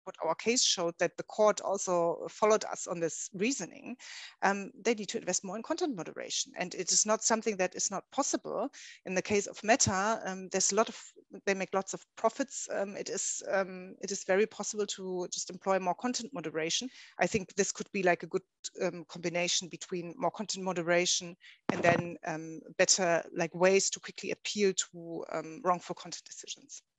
what our case showed, that the court also followed us on this reasoning, they need to invest more in content moderation. And it is not something that is not possible. In the case of Meta, they make lots of profits. It is very possible to just employ more content moderation. I think this could be like a good combination between more content moderation and then better like ways to quickly appeal to wrongful content decisions.